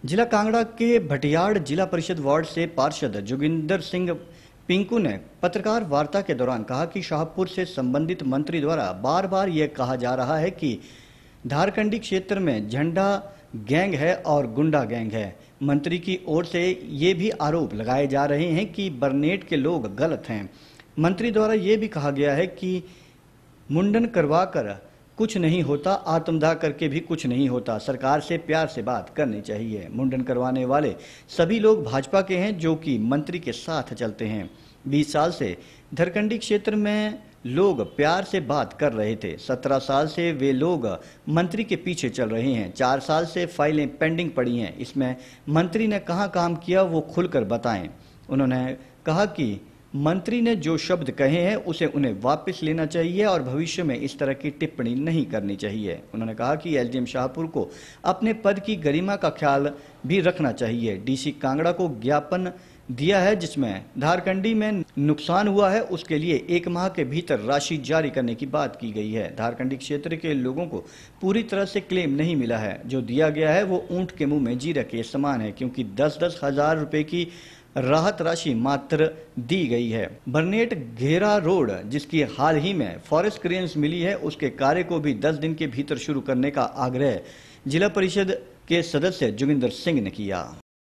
जिला कांगड़ा के भटियाड़ जिला परिषद वार्ड से पार्षद जोगिंदर सिंह पिंकू ने पत्रकार वार्ता के दौरान कहा कि शाहपुर से संबंधित मंत्री द्वारा बार बार यह कहा जा रहा है कि धारकंडी क्षेत्र में झंडा गैंग है और गुंडा गैंग है। मंत्री की ओर से ये भी आरोप लगाए जा रहे हैं कि बरनेट के लोग गलत हैं। मंत्री द्वारा ये भी कहा गया है कि मुंडन करवाकर कुछ नहीं होता, आत्मदाह करके भी कुछ नहीं होता। सरकार से प्यार से बात करनी चाहिए। मुंडन करवाने वाले सभी लोग भाजपा के हैं जो कि मंत्री के साथ चलते हैं। 20 साल से धारकंडी क्षेत्र में लोग प्यार से बात कर रहे थे। 17 साल से वे लोग मंत्री के पीछे चल रहे हैं। 4 साल से फाइलें पेंडिंग पड़ी हैं। इसमें मंत्री ने कहाँ काम किया वो खुलकर बताएं। उन्होंने कहा कि मंत्री ने जो शब्द कहे हैं उसे उन्हें वापस लेना चाहिए और भविष्य में इस तरह की टिप्पणी नहीं करनी चाहिए। उन्होंने कहा कि एसडीएम शाहपुर को अपने पद की गरिमा का ख्याल भी रखना चाहिए। डीसी कांगड़ा को ज्ञापन दिया है जिसमें धारकंडी में नुकसान हुआ है, उसके लिए 1 माह के भीतर राशि जारी करने की बात की गई है। धारकंडी क्षेत्र के लोगों को पूरी तरह से क्लेम नहीं मिला है। जो दिया गया है वो ऊंट के मुंह में जीरा के समान है, क्योंकि 10-10 हजार रुपए की राहत राशि मात्र दी गई है। बरनेट घेरा रोड जिसकी हाल ही में फॉरेस्ट क्लियरेंस मिली है, उसके कार्य को भी 10 दिन के भीतर शुरू करने का आग्रह जिला परिषद के सदस्य जोगिंदर सिंह ने किया।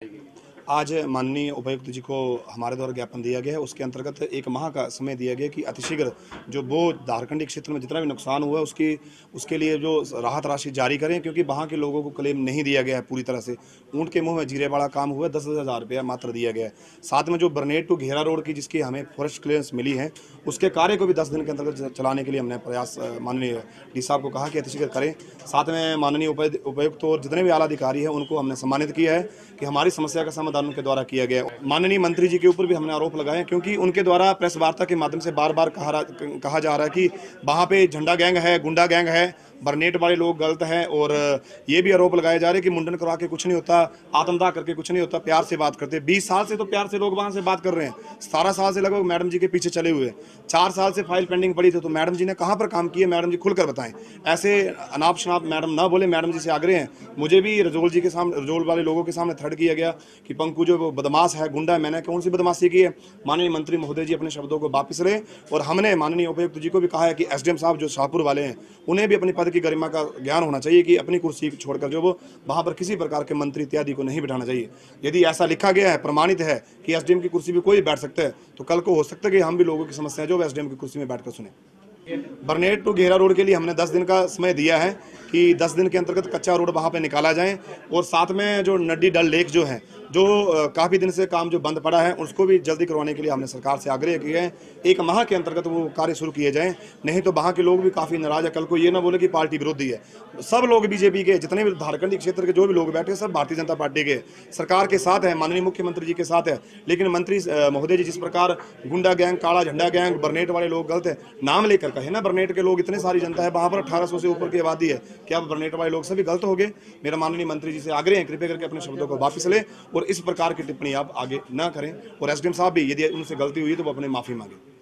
आज माननीय उपायुक्त जी को हमारे द्वारा ज्ञापन दिया गया है। उसके अंतर्गत 1 माह का समय दिया गया कि अतिशीघ्र जो वो धारकंडी क्षेत्र में जितना भी नुकसान हुआ है उसके लिए जो राहत राशि जारी करें, क्योंकि वहाँ के लोगों को क्लेम नहीं दिया गया है पूरी तरह से। ऊँट के मुंह में जीरे वाला काम हुआ है। 10-10 हज़ार रुपया मात्र दिया गया है। साथ में जो बरनेट टू घेरा रोड की जिसकी हमें फॉरेस्ट क्लियरेंस मिली है, उसके कार्य को भी 10 दिन के अंतर्गत चलाने के लिए हमने प्रयास माननीय डी साहब को कहा कि अतिशीघ्र करें। साथ में माननीय उपायुक्त और जितने भी आला अधिकारी हैं उनको हमने सम्मानित किया है कि हमारी समस्या का समाधान उनके द्वारा किया गया। माननीय मंत्री जी के ऊपर भी हमने आरोप लगाए, क्योंकि उनके द्वारा प्रेस वार्ता के माध्यम से बार बार कहा जा रहा है कि वहाँ पे झंडा गैंग है, गुंडा गैंग है, बरनेट वाले लोग गलत हैं। और ये भी आरोप लगाए जा रहे हैं कि मुंडन करवा के कुछ नहीं होता, आत्मदाह करके कुछ नहीं होता, प्यार से बात करते। 20 साल से तो प्यार से लोग वहाँ से बात कर रहे हैं। 17 साल से लगभग मैडम जी के पीछे चले हुए। 4 साल से फाइल पेंडिंग पड़ी थी, तो मैडम जी ने कहाँ पर काम किए, मैडम जी खुलकर बताएं। ऐसे अनाप शनाप मैडम ना बोले। मैडम जी से आग्रह है। मुझे भी रजोल जी के सामने, रजोल वाले लोगों के सामने थर्ड किया गया कि पंकु जो बदमाश है, गुंडा है। मैंने कौन सी बदमाशी की है? माननीय मंत्री महोदय जी अपने शब्दों को वापस लें। और हमने माननीय उपायुक्त जी को भी कहा है कि एसडीएम साहब जो शाहपुर वाले हैं उन्हें भी अपनी पद की गरिमा का ज्ञान होना चाहिए कि अपनी कुर्सी छोड़कर जो वो वहां पर किसी प्रकार के मंत्री इत्यादि को नहीं बिठाना चाहिए। यदि ऐसा लिखा गया है, प्रमाणित है कि एसडीएम की कुर्सी पे कोई बैठ सकता है, तो कल को हो सकता है कि हम भी लोगों की समस्याएं जो एसडीएम की कुर्सी में बैठकर सुने। बरनेट टू घेरा रोड के लिए हमने 10 दिन का समय दिया है कि 10 दिन के अंतर्गत कच्चा रोड वहाँ पे निकाला जाए। और साथ में जो नड्डी डल लेक जो है, जो काफ़ी दिन से काम जो बंद पड़ा है, उसको भी जल्दी करवाने के लिए हमने सरकार से आग्रह किया है। 1 माह के अंतर्गत वो कार्य शुरू किए जाएं, नहीं तो वहाँ के लोग भी काफ़ी नाराज है। कल को ये ना बोले कि पार्टी विरोधी है। सब लोग बीजेपी के, जितने भी धारकंडी क्षेत्र के जो भी लोग बैठे, सब भारतीय जनता पार्टी के, सरकार के साथ है, माननीय मुख्यमंत्री जी के साथ है। लेकिन मंत्री महोदय जी जिस प्रकार गुंडा गैंग, काला झंडा गैंग, बरनेट वाले लोग गलत है नाम लेकर कहे ना, बरनेट के लोग इतने सारी जनता है, वहाँ पर 1800 से ऊपर की आबादी है, क्या बरनेट वाले लोग सभी गलत हो गए? मेरा माननीय मंत्री जी से आग्रह है, कृपया करके अपने शब्दों को वापस लें और इस प्रकार की टिप्पणी आप आगे ना करें। और एसडीएम साहब भी यदि उनसे गलती हुई तो वो अपने माफी मांगे।